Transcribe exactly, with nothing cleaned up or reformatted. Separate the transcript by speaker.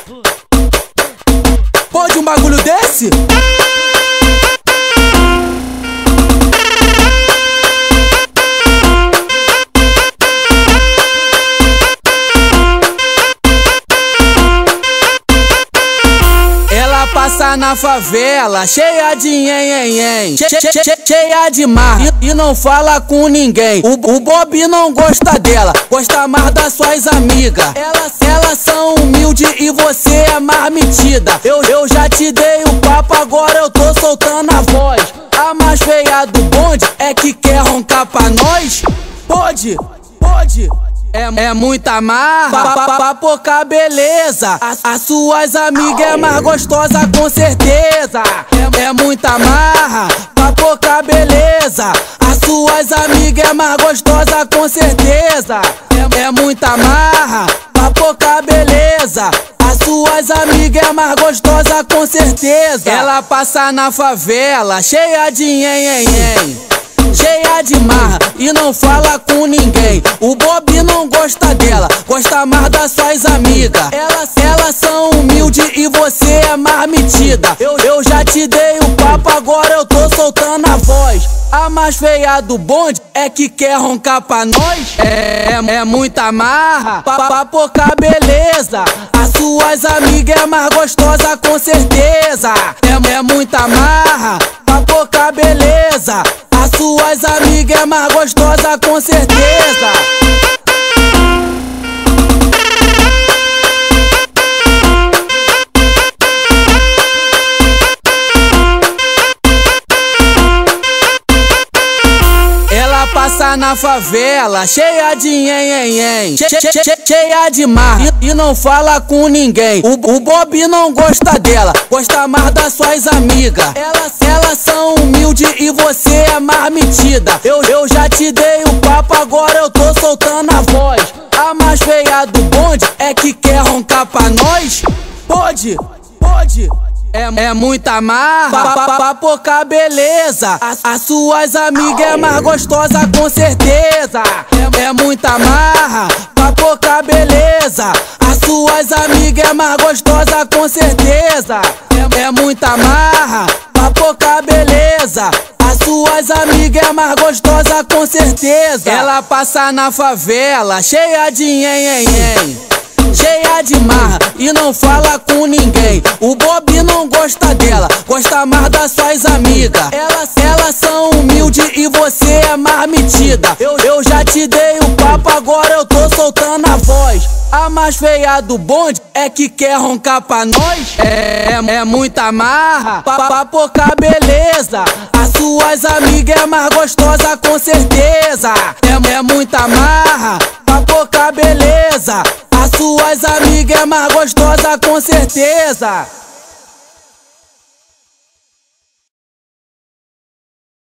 Speaker 1: Pode um bagulho desse? Ela passa na favela, cheia de nhenhenhen, che, che, che, cheia de marra e, e não fala com ninguém. O, o Bob não gosta dela, gosta mais das suas amigas. Elas, elas são humildes e você é mais metida. Eu, eu já te dei o papo, agora eu tô soltando a voz. A mais feia do bonde é que quer roncar pra nós. Pode, pode. É, é muita marra, pa, pa, pa, pouca beleza. As, as suas amigas é mais gostosa com certeza. É, é muita marra, pa, pouca beleza. As suas amigas é mais gostosa com certeza. É, é muita marra, pa, pouca beleza. As suas amigas é mais gostosa com certeza. Ela passa na favela, cheia de nhenhenhen, cheia de marra e não fala com ninguém. O Bob não gosta dela, gosta mais das suas amigas. Elas, elas são humildes e você é mais metida. Eu, eu já te dei o papo, agora eu tô soltando a voz. A mais feia do bonde é que quer roncar pra nós. É, é, é muita marra, pa, pa, pouca beleza. As suas amigas é mais gostosa com certeza. É, é muita marra, pa, pouca beleza. As suas amigas é mais gostosa com certeza. Ela passa na favela, cheia de nhenhenhen, che, che, che, cheia de marra e, e não fala com ninguém. O, o Bob não gosta dela, gosta mais das suas amigas. Elas, elas são humildes e você é mais metida. Eu, eu já te dei o papo, agora eu tô soltando a voz. A mais feia do bonde é que quer roncar pra nós. Pode, pode. É, é muita marra, pa, pa, pa, pouca beleza. As, as suas amigas é mais gostosa com certeza. É, é muita marra, pa, pouca beleza. As suas amigas é mais gostosa com certeza. É, é muita marra, pa, pouca beleza. As suas amigas é mais gostosa com certeza. Ela passa na favela, cheia de nhenhenhen, cheia de marra e não fala com ninguém. O Bob não gosta dela, gosta mais das suas amigas. Elas, elas são humildes e você é mais metida. Eu, eu já te dei o papo, agora eu tô soltando a voz. A mais feia do bonde é que quer roncar pra nós. É, é, é muita marra, pa, pa, pouca beleza. As suas amigas é mais gostosa com certeza. É, é muita marra, pa, pouca beleza. As suas amigas é mais gostosa com certeza.